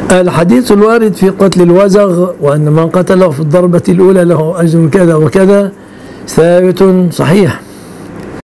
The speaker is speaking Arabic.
الحديث الوارد في قتل الوزغ وأن من قتله في الضربة الأولى له أجر كذا وكذا ثابت صحيح.